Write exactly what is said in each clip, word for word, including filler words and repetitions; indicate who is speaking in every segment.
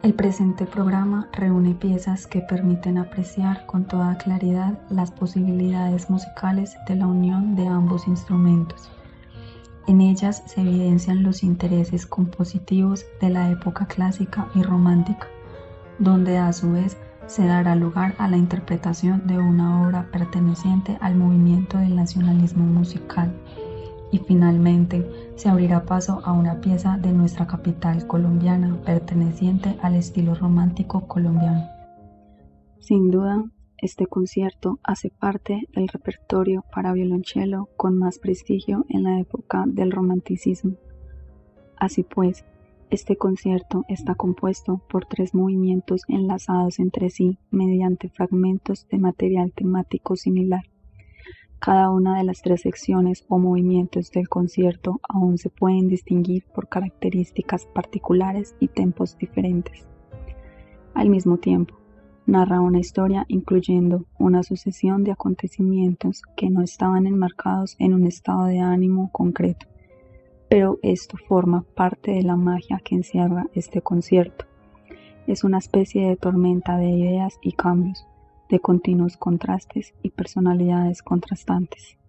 Speaker 1: El presente programa reúne piezas que permiten apreciar con toda claridad las posibilidades musicales de la unión de ambos instrumentos. En ellas se evidencian los intereses compositivos de la época clásica y romántica, donde a su vez se dará lugar a la interpretación de una obra perteneciente al movimiento del nacionalismo musical. Y finalmente se abrirá paso a una pieza de nuestra capital colombiana perteneciente al estilo romántico colombiano. Sin duda, este concierto hace parte del repertorio para violonchelo con más prestigio en la época del romanticismo. Así pues, este concierto está compuesto por tres movimientos enlazados entre sí mediante fragmentos de material temático similar. Cada una de las tres secciones o movimientos del concierto aún se pueden distinguir por características particulares y tempos diferentes. Al mismo tiempo, narra una historia incluyendo una sucesión de acontecimientos que no estaban enmarcados en un estado de ánimo concreto, pero esto forma parte de la magia que encierra este concierto. Es una especie de tormenta de ideas y cambios, de continuos contrastes y personalidades contrastantes.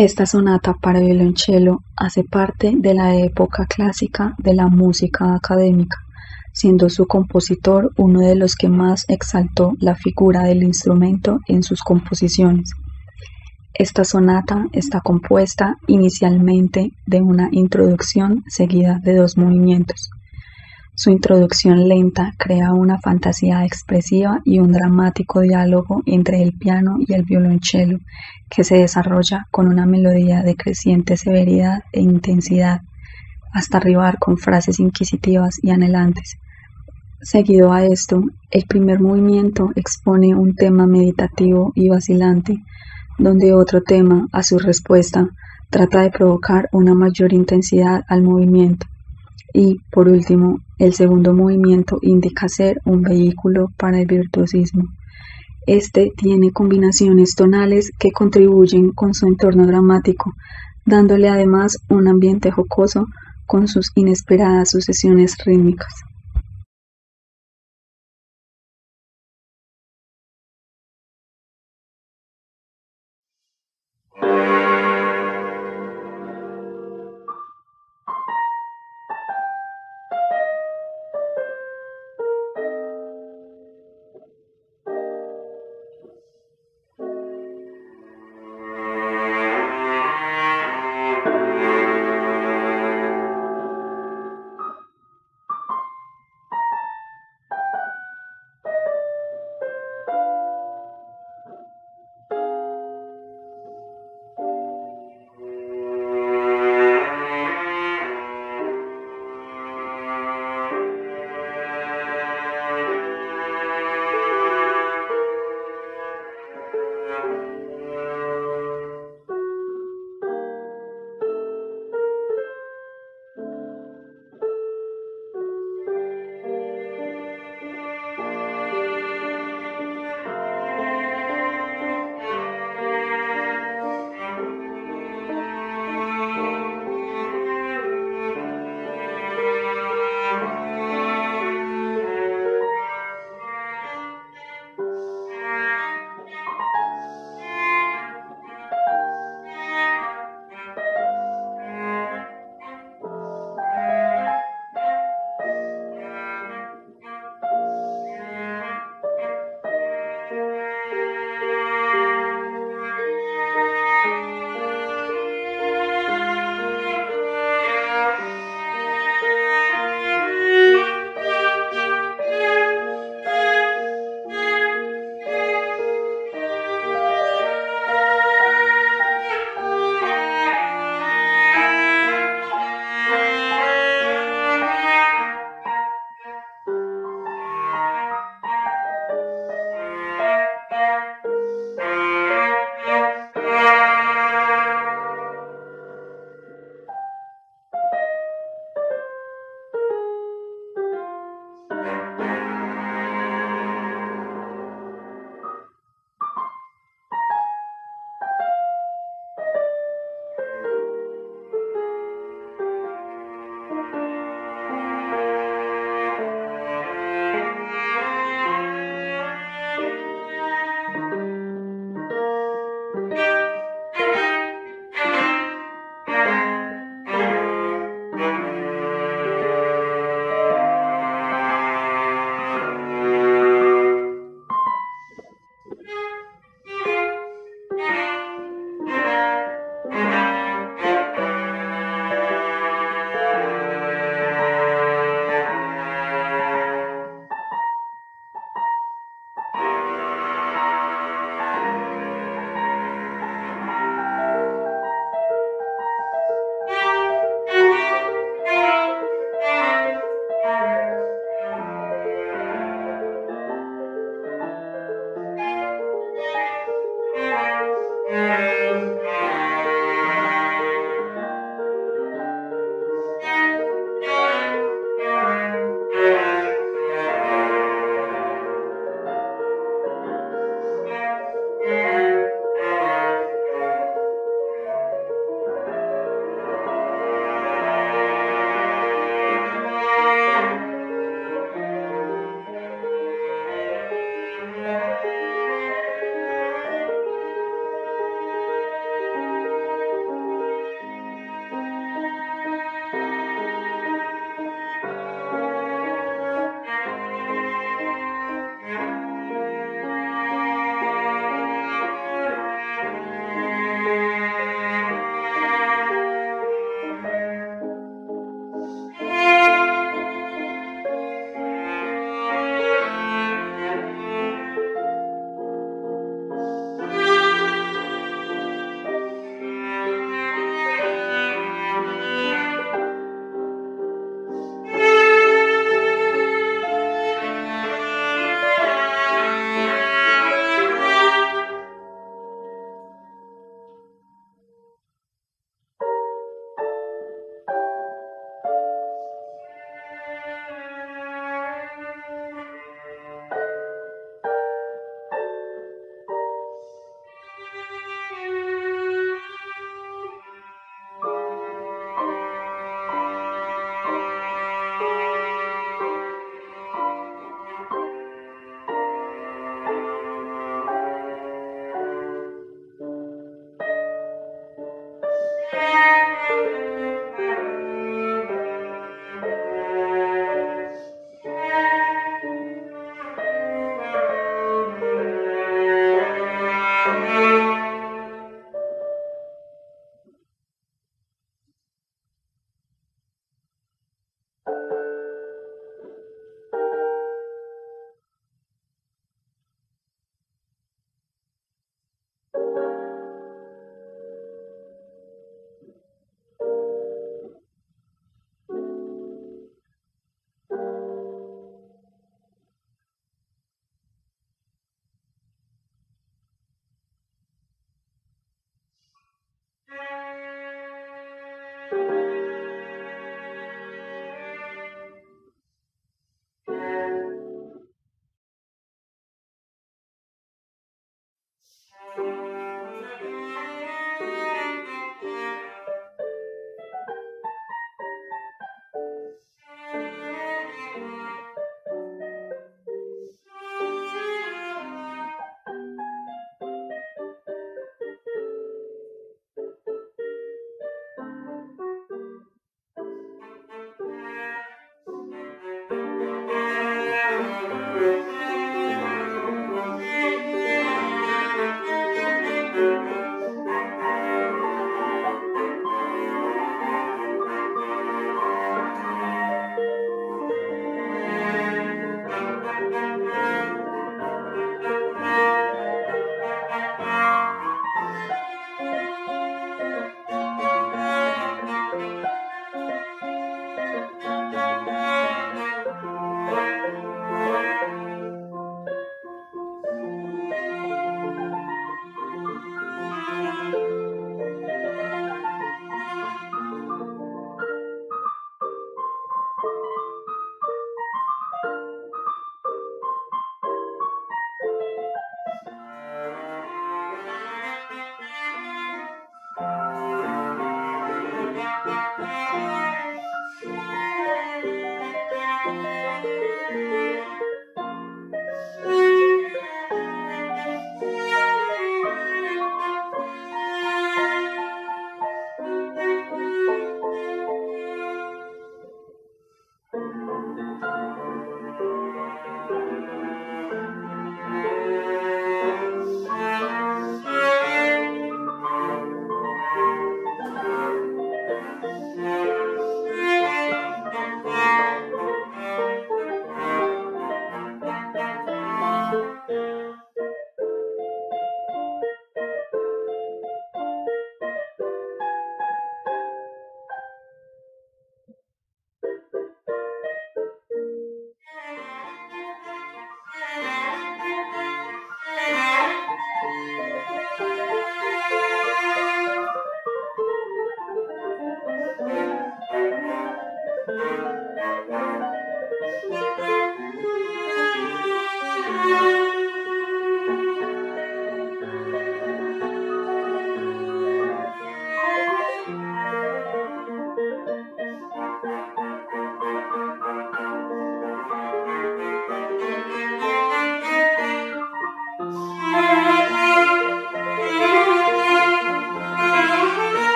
Speaker 1: Esta sonata para violonchelo hace parte de la época clásica de la música académica, siendo su compositor uno de los que más exaltó la figura del instrumento en sus composiciones. Esta sonata está compuesta inicialmente de una introducción seguida de dos movimientos. Su introducción lenta crea una fantasía expresiva y un dramático diálogo entre el piano y el violonchelo, que se desarrolla con una melodía de creciente severidad e intensidad, hasta arribar con frases inquisitivas y anhelantes. Seguido a esto, el primer movimiento expone un tema meditativo y vacilante, donde otro tema, a su respuesta, trata de provocar una mayor intensidad al movimiento. Y, por último, el segundo movimiento indica ser un vehículo para el virtuosismo. Este tiene combinaciones tonales que contribuyen con su entorno dramático, dándole además un ambiente jocoso con sus inesperadas sucesiones rítmicas.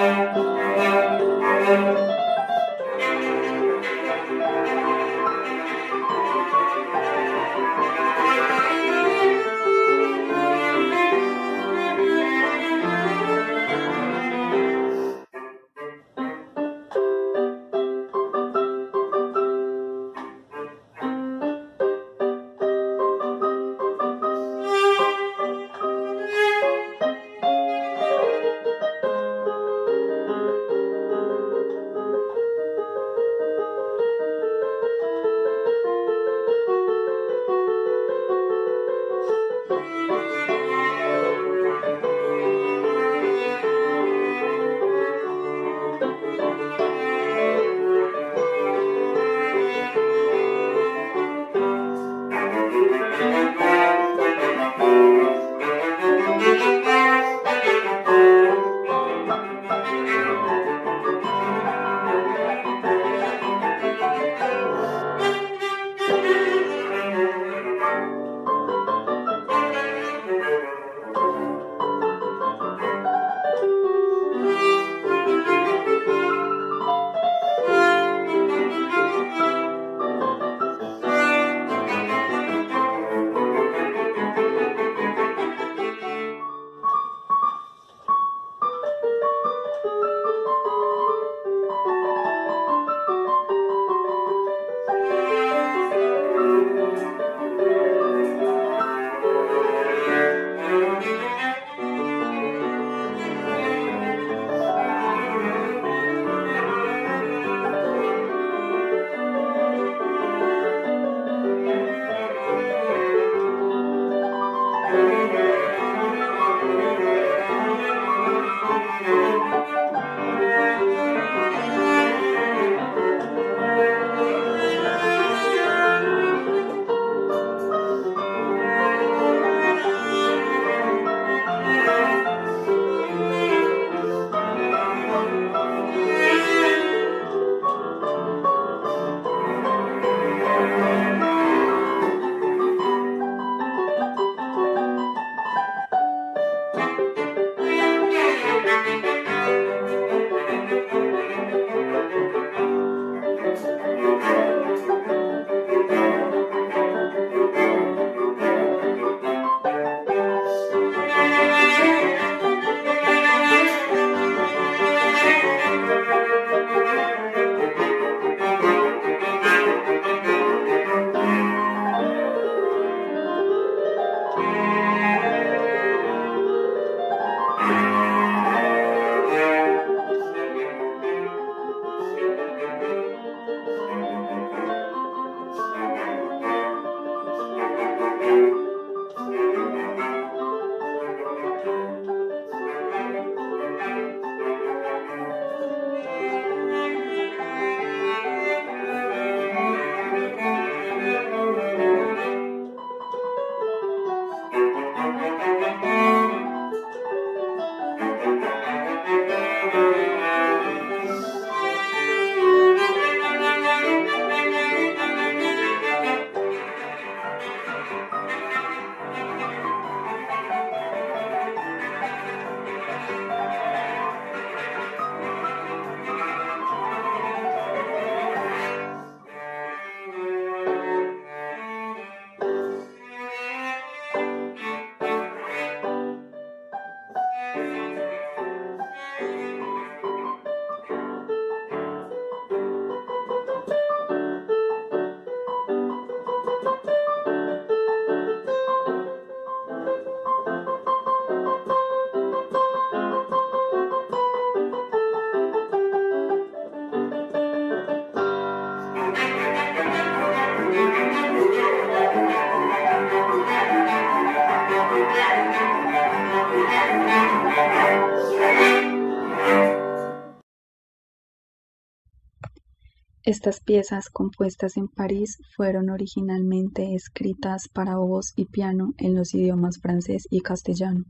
Speaker 1: Estas piezas, compuestas en París, fueron originalmente escritas para voz y piano en los idiomas francés y castellano,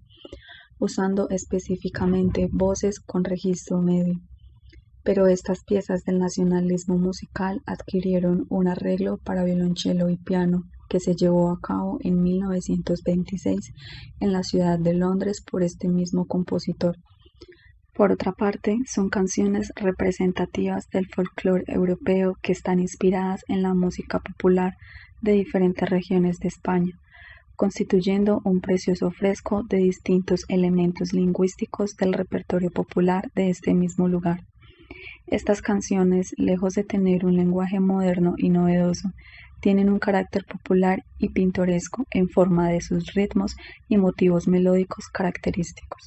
Speaker 1: usando específicamente voces con registro medio. Pero estas piezas del nacionalismo musical adquirieron un arreglo para violonchelo y piano que se llevó a cabo en mil novecientos veintiséis en la ciudad de Londres por este mismo compositor. Por otra parte, son canciones representativas del folclore europeo que están inspiradas en la música popular de diferentes regiones de España, constituyendo un precioso fresco de distintos elementos lingüísticos del repertorio popular de este mismo lugar. Estas canciones, lejos de tener un lenguaje moderno y novedoso, tienen un carácter popular y pintoresco en forma de sus ritmos y motivos melódicos característicos.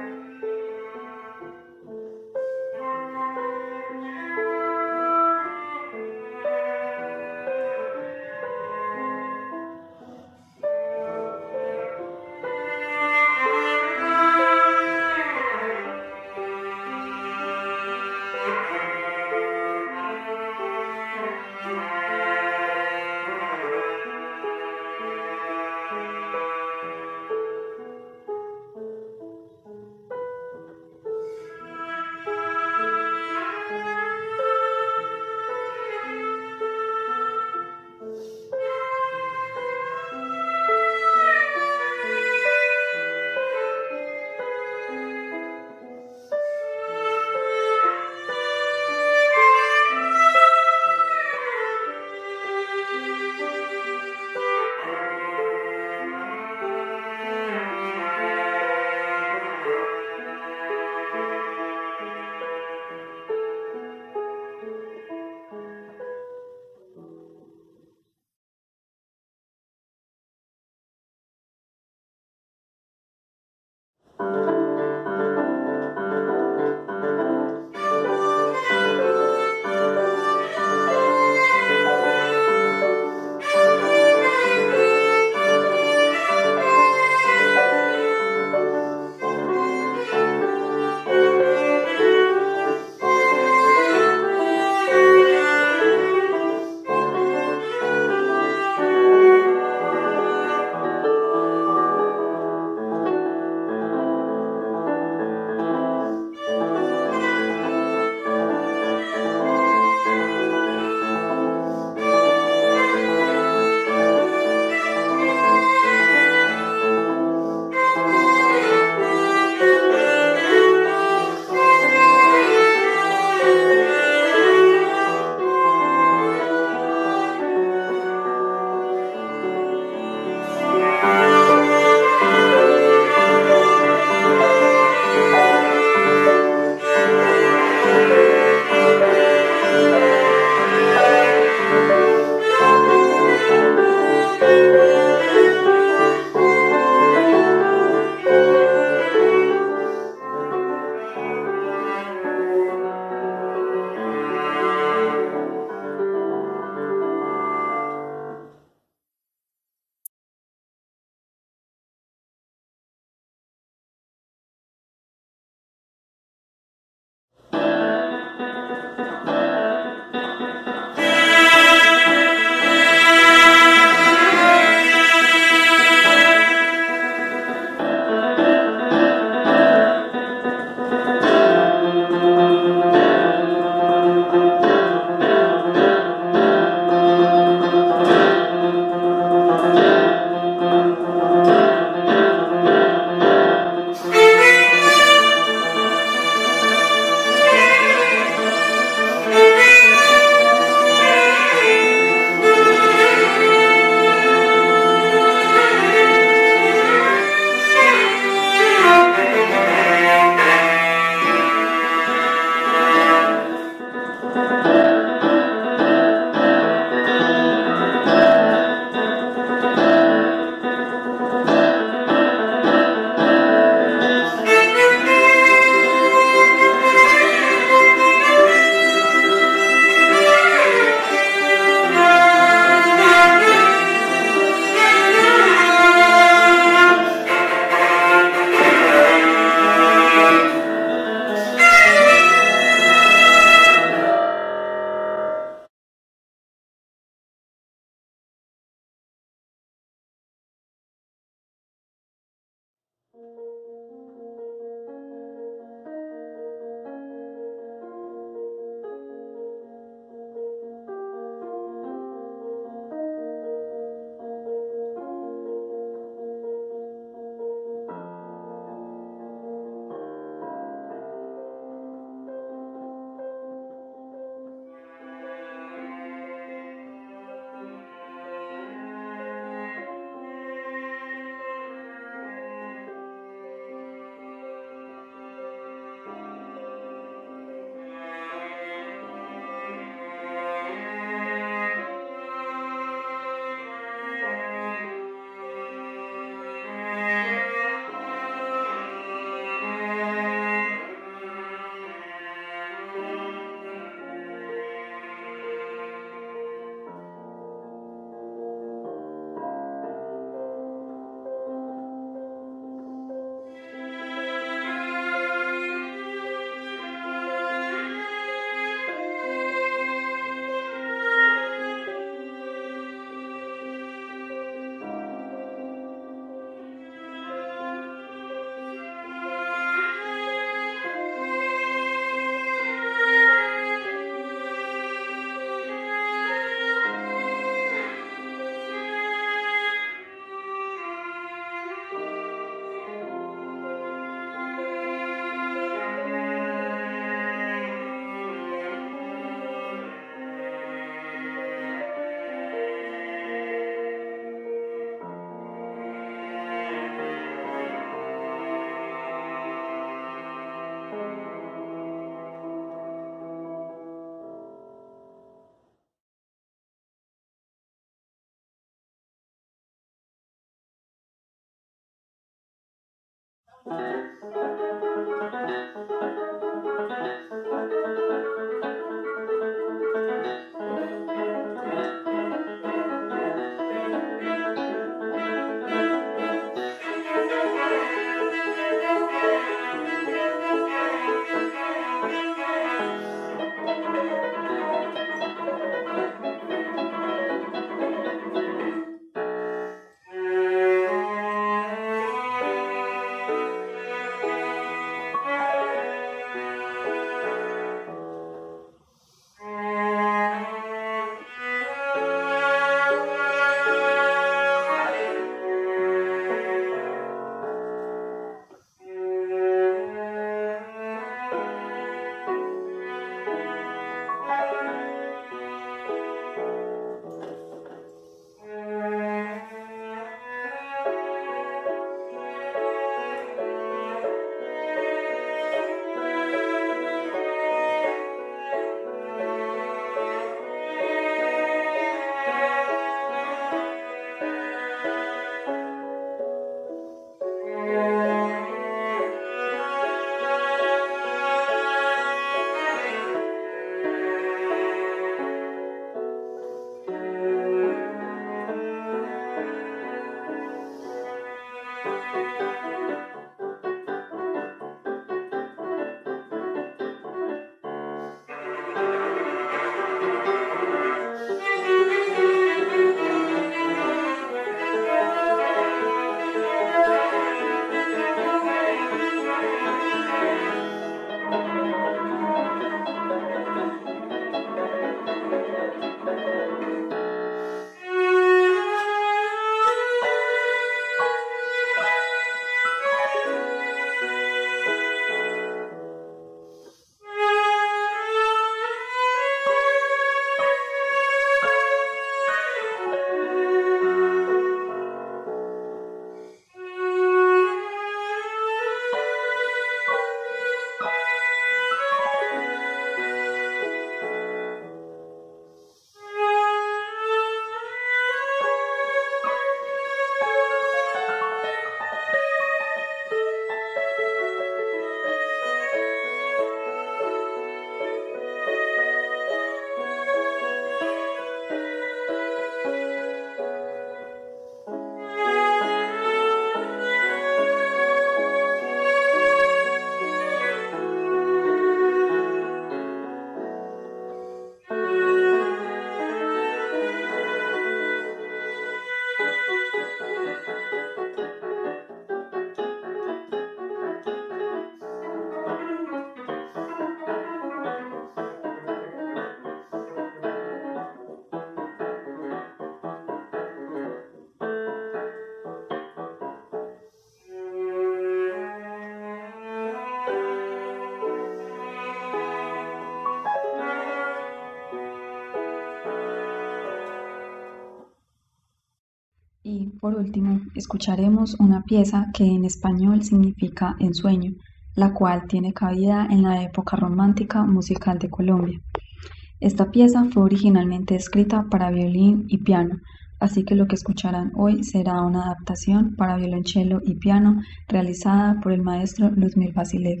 Speaker 1: Y por último, escucharemos una pieza que en español significa ensueño, la cual tiene cabida en la época romántica musical de Colombia. Esta pieza fue originalmente escrita para violín y piano, así que lo que escucharán hoy será una adaptación para violonchelo y piano realizada por el maestro Luzmil Vasilev.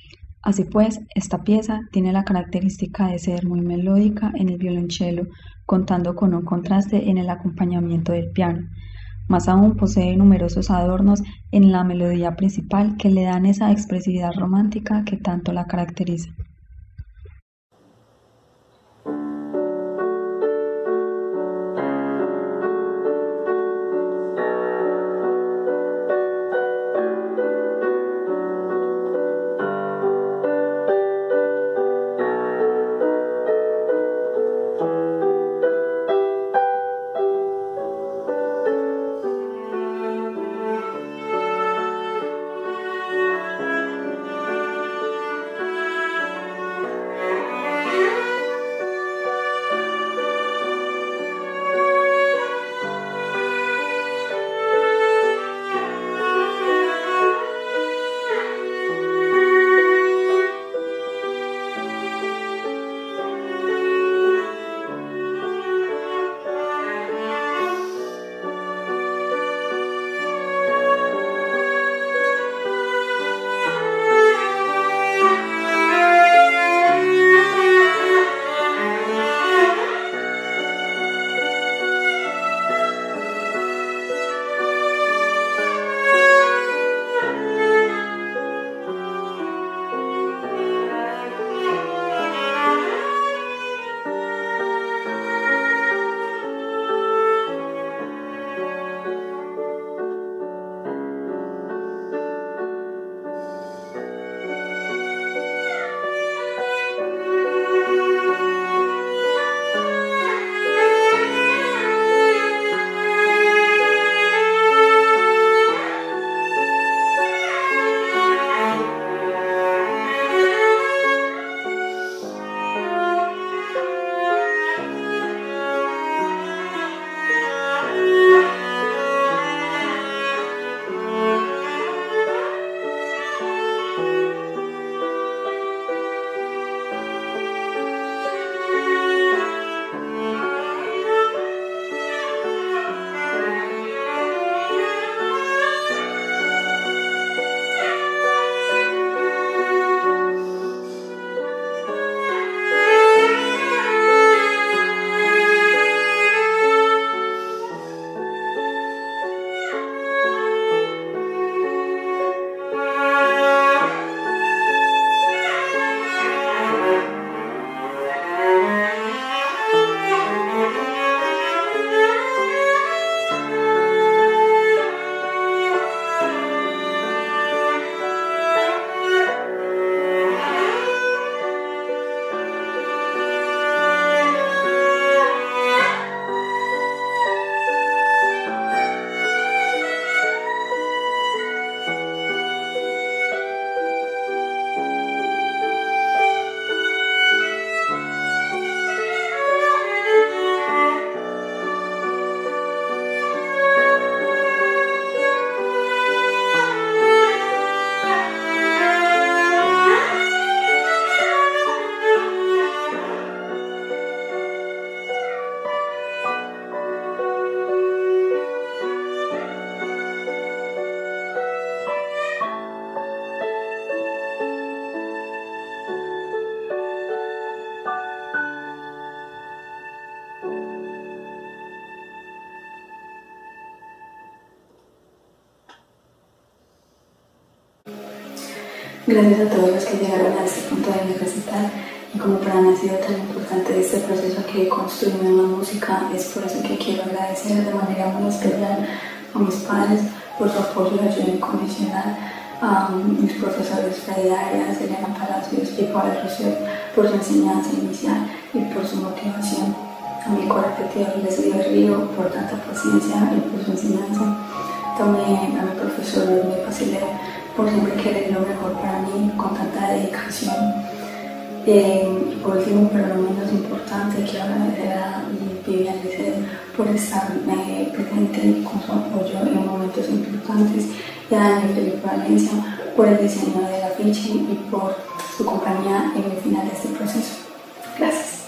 Speaker 1: Así pues, esta pieza tiene la característica de ser muy melódica en el violonchelo, contando con un contraste en el acompañamiento del piano. Más aún posee numerosos adornos en la melodía principal que le dan esa expresividad romántica que tanto la caracteriza.
Speaker 2: Gracias a todos los que llegaron a este punto de mi recital, y como para mí ha sido tan importante este proceso que construimos en la música, es por eso que quiero agradecer de manera muy especial a mis padres por su apoyo y ayuda incondicional, a mis profesores Freddy Arias, Elena Palacios y Pablo Rousseau por su enseñanza inicial y por su motivación, a mi correpetidor Leslie Río por tanta paciencia y por su enseñanza, también a mi profesor Luis Pasileo por siempre querer lo mejor para mí con tanta dedicación. Eh, y por último, pero no menos importante, quiero agradecer a Vivian Liceo por estar eh, presente con su apoyo en momentos importantes, y a Daniel Felipe Valencia por el diseño del afiche y por su compañía en el final de este proceso. Gracias.